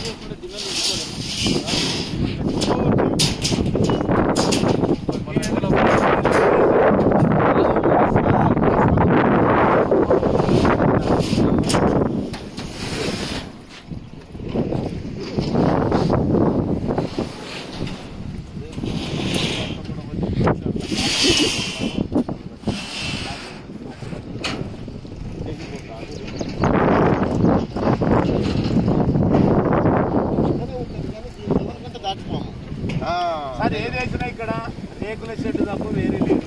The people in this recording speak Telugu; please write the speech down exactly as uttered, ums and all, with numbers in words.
సార్ ఏది వేసినా ఇక్కడ రేకుల షెడ్ తప్ప వేరే లేదు.